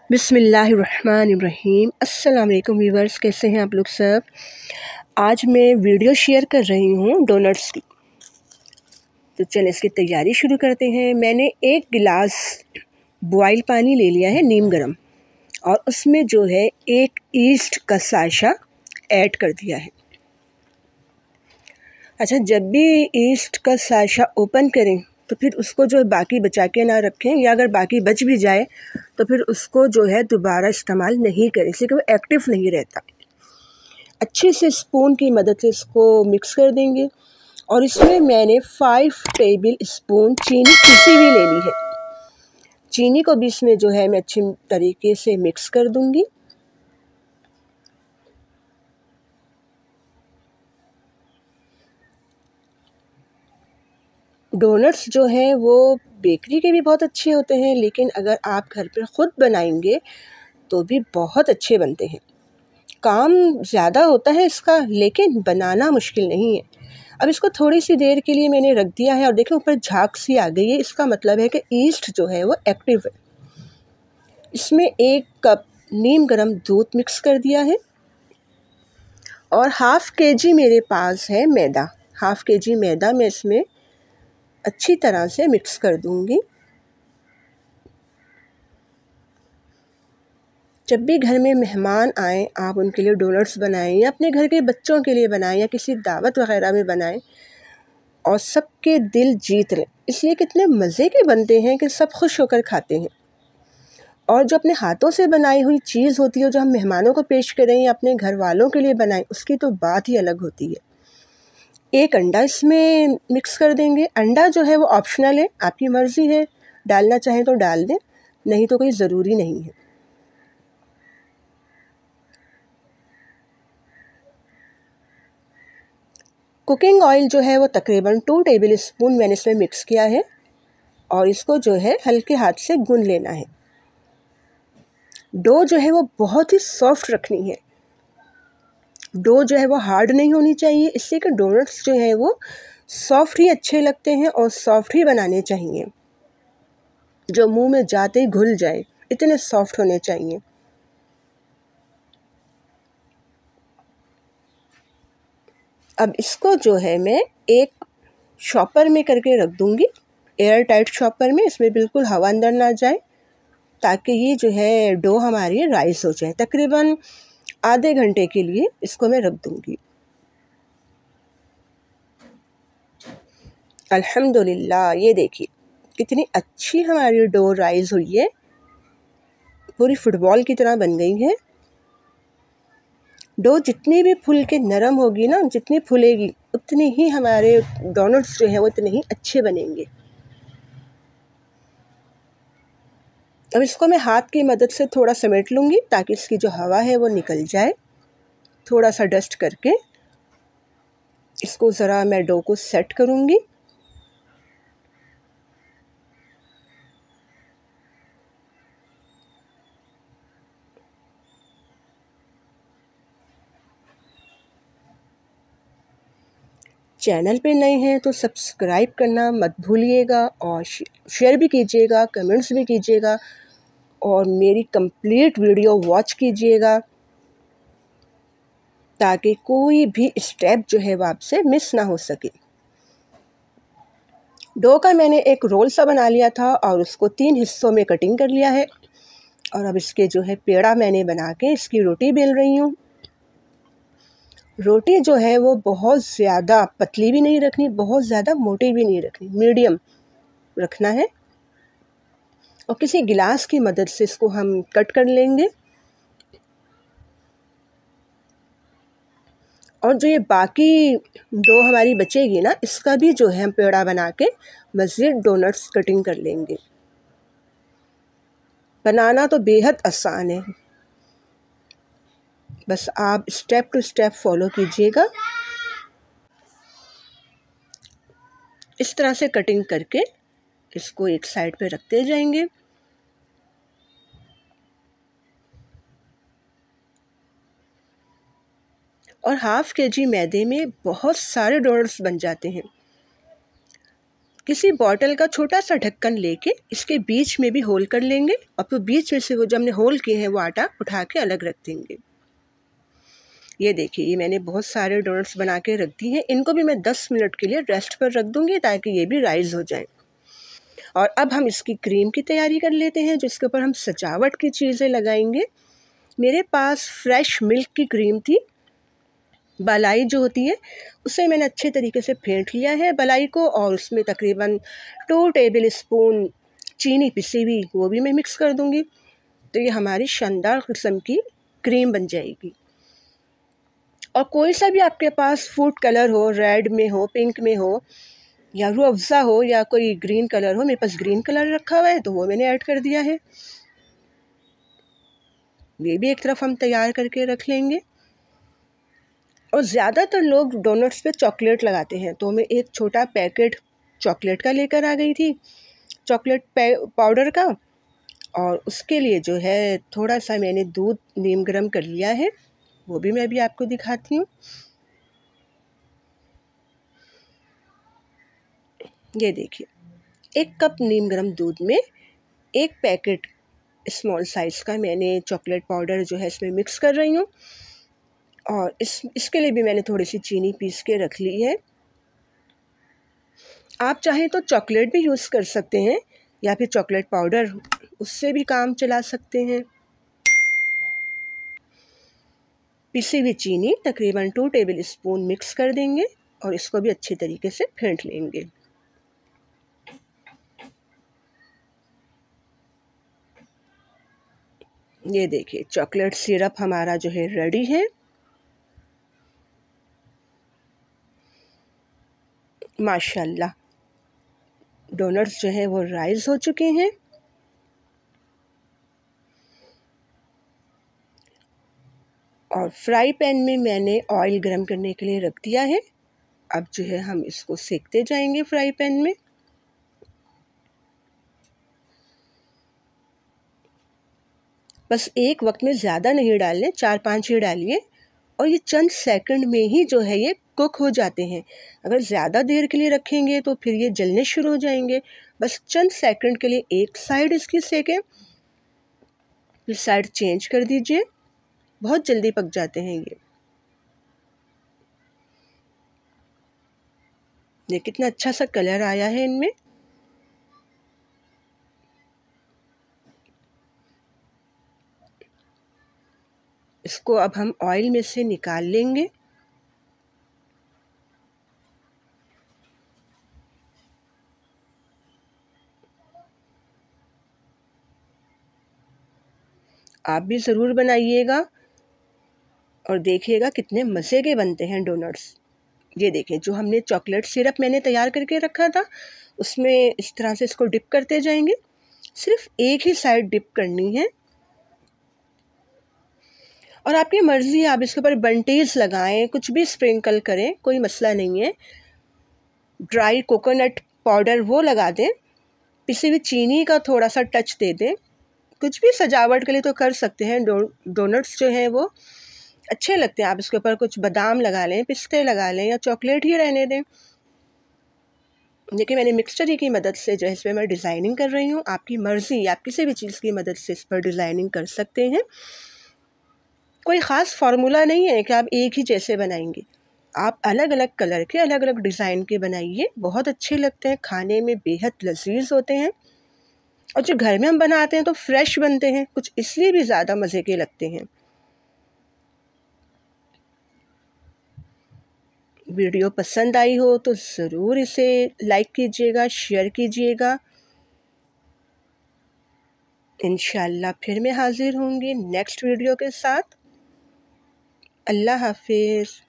बिस्मिल्लाहिर्रहमानिर्रहीम। अस्सलाम वालेकुम व्यूवर्स, कैसे हैं आप लोग सब। आज मैं वीडियो शेयर कर रही हूँ डोनट्स की। तो चलिए इसकी तैयारी शुरू करते हैं। मैंने 1 गिलास बॉयल पानी ले लिया है नीम गरम, और उसमें जो है 1 ईस्ट का साशा ऐड कर दिया है। अच्छा, जब भी ईस्ट का साशा ओपन करें तो फिर उसको जो है बाकी बचा के ना रखें, या अगर बाकी बच भी जाए तो फिर उसको जो है दोबारा इस्तेमाल नहीं करें, इसलिए कि वो एक्टिव नहीं रहता। अच्छे से स्पून की मदद से इसको मिक्स कर देंगे, और इसमें मैंने 5 टेबल स्पून चीनी पिसी हुई ले ली है। चीनी को भी इसमें जो है मैं अच्छी तरीके से मिक्स कर दूंगी। डोनट्स जो हैं वो बेकरी के भी बहुत अच्छे होते हैं, लेकिन अगर आप घर पर ख़ुद बनाएंगे तो भी बहुत अच्छे बनते हैं। काम ज़्यादा होता है इसका, लेकिन बनाना मुश्किल नहीं है। अब इसको थोड़ी सी देर के लिए मैंने रख दिया है, और देखें ऊपर झाग सी आ गई है। इसका मतलब है कि ईस्ट जो है वो एक्टिव है। इसमें 1 कप नीम गर्म दूध मिक्स कर दिया है, और हाफ़ kg मेरे पास है मैदा। हाफ़ kg मैदा मैं इसमें अच्छी तरह से मिक्स कर दूंगी। जब भी घर में मेहमान आएँ, आप उनके लिए डोनट्स बनाएं, या अपने घर के बच्चों के लिए बनाएं, या किसी दावत वगैरह में बनाएं, और सबके दिल जीत लें। इसलिए कितने मज़े के बनते हैं कि सब खुश होकर खाते हैं। और जो अपने हाथों से बनाई हुई चीज़ होती है, जो हम मेहमानों को पेश करें या अपने घर वालों के लिए बनाएं, उसकी तो बात ही अलग होती है। 1 अंडा इसमें मिक्स कर देंगे। अंडा जो है वो ऑप्शनल है, आपकी मर्ज़ी है, डालना चाहें तो डाल दें, नहीं तो कोई ज़रूरी नहीं है। कुकिंग ऑयल जो है वो तकरीबन 2 टेबल स्पून मैंने इसमें मिक्स किया है, और इसको जो है हल्के हाथ से गूंद लेना है। डो जो है वो बहुत ही सॉफ्ट रखनी है। डो जो है वो हार्ड नहीं होनी चाहिए, इससे कि डोनट्स जो है वो सॉफ्ट ही अच्छे लगते हैं, और सॉफ्ट ही बनाने चाहिए, जो मुंह में जाते ही घुल जाए, इतने सॉफ्ट होने चाहिए। अब इसको जो है मैं एक शॉपर में करके रख दूंगी, एयर टाइट शॉपर में। इसमें बिल्कुल हवा अंदर ना जाए, ताकि ये जो है डो हमारी राइस हो जाए। तकरीबन आधे घंटे के लिए इसको मैं रख दूंगी। अल्हम्दुलिल्लाह, ये देखिए कितनी अच्छी हमारी डो राइस हुई है, पूरी फुटबॉल की तरह बन गई है। डो जितनी भी फूल के नरम होगी ना, जितनी फूलेगी उतनी ही हमारे डोनट्स जो हैं वो उतने ही अच्छे बनेंगे। अब इसको मैं हाथ की मदद से थोड़ा समेट लूँगी, ताकि इसकी जो हवा है वो निकल जाए। थोड़ा सा डस्ट करके इसको ज़रा मैं डो को सेट करूँगी। चैनल पे नए हैं तो सब्सक्राइब करना मत भूलिएगा, और शेयर भी कीजिएगा, कमेंट्स भी कीजिएगा, और मेरी कंप्लीट वीडियो वॉच कीजिएगा, ताकि कोई भी स्टेप जो है वो आपसे मिस ना हो सके। डो का मैंने एक रोल सा बना लिया था, और उसको 3 हिस्सों में कटिंग कर लिया है, और अब इसके जो है पेड़ा मैंने बना के इसकी रोटी बेल रही हूँ। रोटी जो है वो बहुत ज़्यादा पतली भी नहीं रखनी, बहुत ज़्यादा मोटी भी नहीं रखनी, मीडियम रखना है। और किसी गिलास की मदद से इसको हम कट कर लेंगे, और जो ये बाकी डो हमारी बचेगी ना, इसका भी जो है हम पेड़ा बना के मज़ीद डोनट्स कटिंग कर लेंगे। बनाना तो बेहद आसान है, बस आप स्टेप टू स्टेप फॉलो कीजिएगा। इस तरह से कटिंग करके इसको एक साइड पे रखते जाएंगे। और हाफ़ kg मैदे में बहुत सारे डोनट्स बन जाते हैं। किसी बॉटल का छोटा सा ढक्कन लेके इसके बीच में भी होल कर लेंगे और फिर बीच में से वो जो हमने होल किए हैं वो आटा उठा के अलग रख देंगे। ये देखिए, ये मैंने बहुत सारे डोनट्स बना के रख दी हैं। इनको भी मैं 10 मिनट के लिए रेस्ट पर रख दूँगी ताकि ये भी राइज़ हो जाएँ। और अब हम इसकी क्रीम की तैयारी कर लेते हैं, जिसके ऊपर हम सजावट की चीज़ें लगाएंगे। मेरे पास फ्रेश मिल्क की क्रीम थी। मलाई जो होती है उसे मैंने अच्छे तरीके से फेंट लिया है मलाई को, और उसमें तकरीबन 2 टेबल स्पून चीनी पिसी हुई वो भी मैं मिक्स कर दूंगी। तो ये हमारी शानदार किस्म की क्रीम बन जाएगी। और कोई सा भी आपके पास फूड कलर हो, रेड में हो, पिंक में हो, या रूह अफ़ज़ा हो, या कोई ग्रीन कलर हो, मेरे पास ग्रीन कलर रखा हुआ है तो वो मैंने ऐड कर दिया है। ये भी एक तरफ हम तैयार करके रख लेंगे। और ज़्यादातर लोग डोनट्स पे चॉकलेट लगाते हैं, तो मैं एक छोटा पैकेट चॉकलेट का लेकर आ गई थी, चॉकलेट पाउडर का। और उसके लिए जो है थोड़ा सा मैंने दूध नीम गर्म कर लिया है, वो भी मैं अभी आपको दिखाती हूँ। ये देखिए, 1 कप नीम गर्म दूध में 1 पैकेट स्मॉल साइज़ का मैंने चॉकलेट पाउडर जो है इसमें मिक्स कर रही हूँ। और इसके लिए भी मैंने थोड़ी सी चीनी पीस के रख ली है। आप चाहें तो चॉकलेट भी यूज़ कर सकते हैं या फिर चॉकलेट पाउडर, उससे भी काम चला सकते हैं। पिसी हुई चीनी तकरीबन 2 टेबल स्पून मिक्स कर देंगे और इसको भी अच्छे तरीके से फेंट लेंगे। ये देखिए, चॉकलेट सिरप हमारा जो है रेडी है। माशाल्लाह, डोनट्स जो है वो राइज़ हो चुके हैं। और फ्राई पैन में मैंने ऑयल गरम करने के लिए रख दिया है। अब जो है हम इसको सेकते जाएंगे फ्राई पैन में। बस एक वक्त में ज़्यादा नहीं डालने, 4-5 ही डालिए और ये चंद सेकंड में ही जो है ये कुक हो जाते हैं। अगर ज़्यादा देर के लिए रखेंगे तो फिर ये जलने शुरू हो जाएंगे। बस चंद सेकंड के लिए एक साइड इसकी सेकें, फिर साइड चेंज कर दीजिए। बहुत जल्दी पक जाते हैं ये कितना अच्छा सा कलर आया है इनमें। इसको अब हम ऑयल में से निकाल लेंगे। आप भी ज़रूर बनाइएगा और देखिएगा कितने मज़े के बनते हैं डोनट्स। ये देखिए, जो हमने चॉकलेट सिरप मैंने तैयार करके रखा था उसमें इस तरह से इसको डिप करते जाएंगे। सिर्फ एक ही साइड डिप करनी है और आपकी मर्ज़ी, आप इसके ऊपर बंटीज लगाएं, कुछ भी स्प्रिंकल करें, कोई मसला नहीं है। ड्राई कोकोनट पाउडर वो लगा दें, पिसी हुई चीनी का थोड़ा सा टच दे दें। कुछ भी सजावट के लिए तो कर सकते हैं। डोनट्स जो हैं वो अच्छे लगते हैं। आप इसके ऊपर कुछ बादाम लगा लें, पिस्ते लगा लें, या चॉकलेट ही रहने दें। देखिए, मैंने मिक्सचर ही की मदद से जो है इसमें मैं डिज़ाइनिंग कर रही हूँ। आपकी मर्ज़ी, आप किसी भी चीज़ की मदद से इस पर डिज़ाइनिंग कर सकते हैं। कोई ख़ास फार्मूला नहीं है कि आप एक ही जैसे बनाएंगे। आप अलग अलग कलर के, अलग अलग डिज़ाइन के बनाइए, बहुत अच्छे लगते हैं, खाने में बेहद लजीज होते हैं। और जो घर में हम बनाते हैं तो फ्रेश बनते हैं, कुछ इसलिए भी ज़्यादा मज़े के लगते हैं। वीडियो पसंद आई हो तो ज़रूर इसे लाइक कीजिएगा, शेयर कीजिएगा। इंशाल्लाह फिर मैं हाज़िर होंगी नेक्स्ट वीडियो के साथ। अल्लाह हाफिज़।